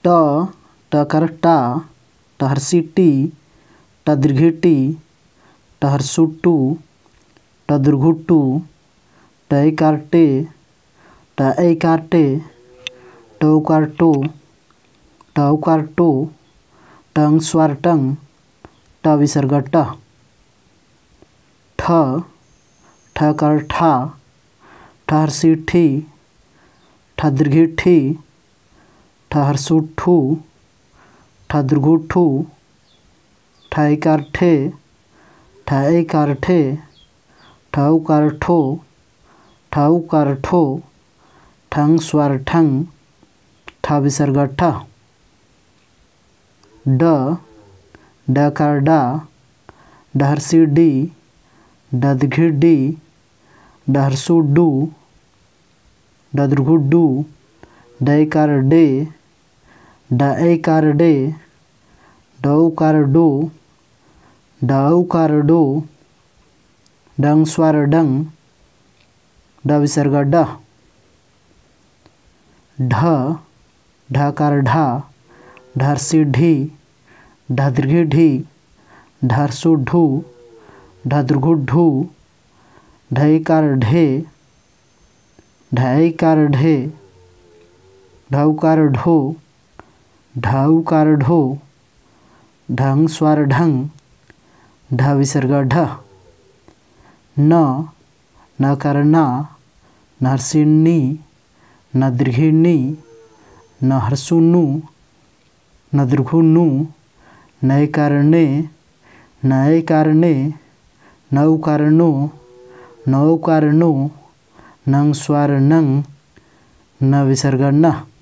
ट टकर टा टहरसी टी टदीर्घी टी टहरसू टू टदीर्घू टू टईकार टे टईकार टे टौकार टो टौकार टो टंग स्वर टंग टविसर्ग ट ठ ठकर ठा ठहरसी ठी ठदीर्घी ठी ठहरसू ठू ठदीर्घू ठू ठईकार ठे ठईकार ठे ठौकार ठो ठौकार ठो ठंग स्वर ठंग ठविसर्ग ठ ड डकर डा डहरसी डी डदीर्घी डी डहरसू डू डदीर्घू डू डईकार डे डईकार डे डौकार डो डौकार डो डंग स्वर डंग डविसर्ग ड ढ ढकार ढा ढहरसी ढी ढदीर्घी ढी ढहरसू ढू ढदीर्घू ढू ढईकार ढे ढईकार ढे ढौकार ढो ढौकार ढो ढंग स्वर ढंग ढविसर्ग ढ न नकर ना नहरसी नी नदीर्घी नी नहरसू नू नदीर्घू नू नईकार ने नईकार ने नौकार नो नौकार नो नंग स्वर नंग न विसर्ग न।